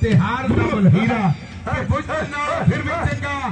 ਤੇ ਹਾਰ ਦਾ ਬਲਹੀਰਾ ਕਿ ਪੁੱਛਣਾ ਫਿਰ ਵੀ ਚੰਗਾ